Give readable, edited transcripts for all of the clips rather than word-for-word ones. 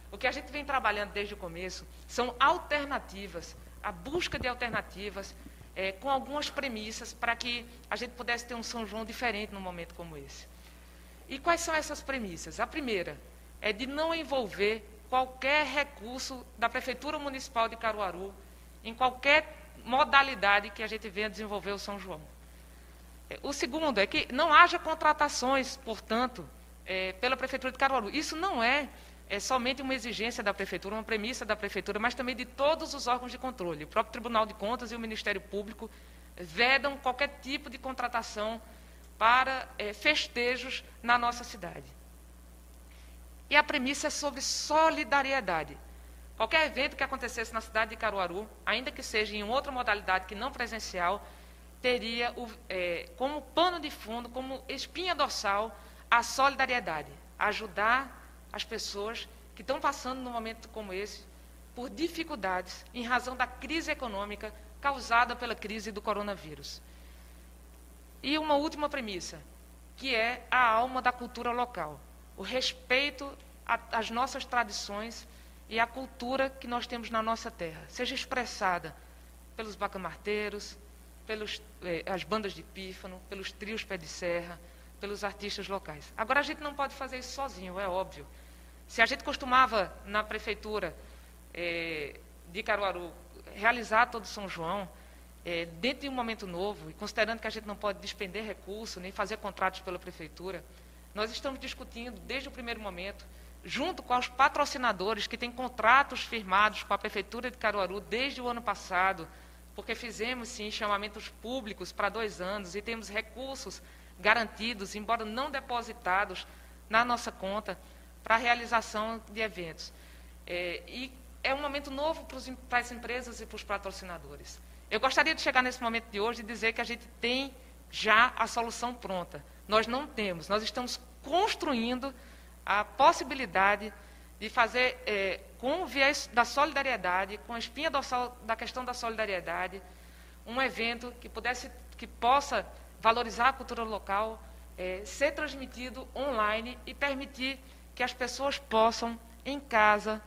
O que a gente vem trabalhando desde o começo são alternativas, a busca de alternativas, com algumas premissas para que a gente pudesse ter um São João diferente num momento como esse. E quais são essas premissas? A primeira é de não envolver qualquer recurso da Prefeitura Municipal de Caruaru em qualquer modalidade que a gente venha desenvolver o São João. O segundo é que não haja contratações, portanto, pela Prefeitura de Caruaru. Isso não é somente uma exigência da Prefeitura, uma premissa da Prefeitura, mas também de todos os órgãos de controle. O próprio Tribunal de Contas e o Ministério Público vedam qualquer tipo de contratação para festejos na nossa cidade. E a premissa é sobre solidariedade. Qualquer evento que acontecesse na cidade de Caruaru, ainda que seja em outra modalidade que não presencial, teria como pano de fundo, como espinha dorsal, a solidariedade. Ajudar as pessoas que estão passando num momento como esse por dificuldades em razão da crise econômica causada pela crise do coronavírus. E uma última premissa, que é a alma da cultura local, o respeito às nossas tradições e à cultura que nós temos na nossa terra, seja expressada pelos bacamarteiros, as bandas de pífano, pelos trios pé de serra, pelos artistas locais. Agora, a gente não pode fazer isso sozinho, é óbvio. Se a gente costumava, na prefeitura de Caruaru, realizar todo São João, dentro de um momento novo, e considerando que a gente não pode despender recursos, nem fazer contratos pela prefeitura, nós estamos discutindo, desde o primeiro momento, junto com os patrocinadores que têm contratos firmados com a Prefeitura de Caruaru desde o ano passado, porque fizemos, sim, chamamentos públicos para 2 anos e temos recursos garantidos, embora não depositados, na nossa conta, para a realização de eventos. E é um momento novo para as empresas e para os patrocinadores. Eu gostaria de chegar nesse momento de hoje e dizer que a gente tem já a solução pronta. Nós não temos, nós estamos construindo a possibilidade de fazer, com o viés da solidariedade, com a espinha dorsal da questão da solidariedade, um evento que possa valorizar a cultura local, ser transmitido online e permitir que as pessoas possam, em casa,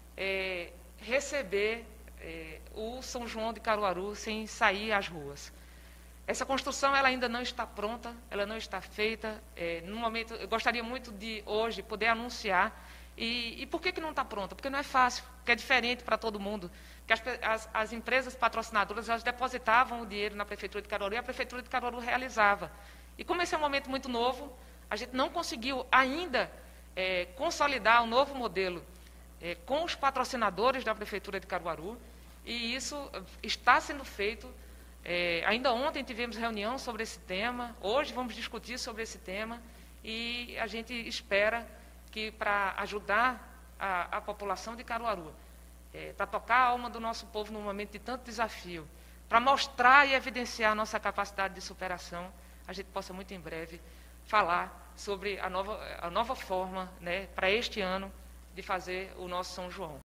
receber o São João de Caruaru sem sair às ruas. Essa construção ela ainda não está pronta, ela não está feita. No momento, eu gostaria muito de, hoje, poder anunciar. E por que não está pronta? Porque não é fácil, porque é diferente para todo mundo. Porque as empresas patrocinadoras, elas depositavam o dinheiro na Prefeitura de Caruaru e a Prefeitura de Caruaru realizava. E como esse é um momento muito novo, a gente não conseguiu ainda consolidar um novo modelo com os patrocinadores da Prefeitura de Caruaru, e isso está sendo feito. Ainda ontem tivemos reunião sobre esse tema, hoje vamos discutir sobre esse tema, e a gente espera que, para ajudar a população de Caruaru, para tocar a alma do nosso povo num momento de tanto desafio, para mostrar e evidenciar a nossa capacidade de superação, a gente possa muito em breve falar sobre a nova forma, para este ano, de fazer o nosso São João.